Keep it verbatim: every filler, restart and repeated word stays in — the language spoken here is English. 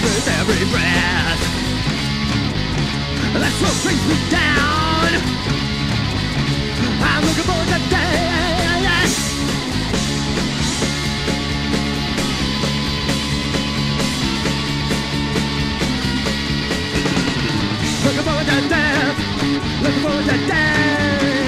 with every breath. That's what brings me down. I'm looking for the day. Looking for the death. Looking for the death.